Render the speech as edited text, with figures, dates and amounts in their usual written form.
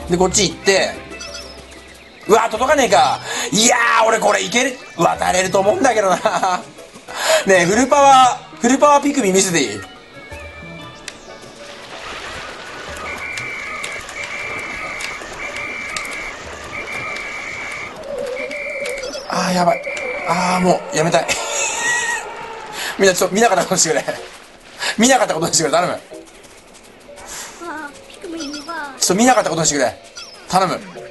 で、こっち行って、うわ、届かねえか。いやー、俺これいける、渡れると思うんだけどな。ねえ、フルパワーピクミン見せていい？あー、やばい。あー、もう、やめたい。みんなちょっと見なかったことにしてくれ。見なかったことにしてくれ、頼む。ちょっと見なかったことにしてくれ。頼む。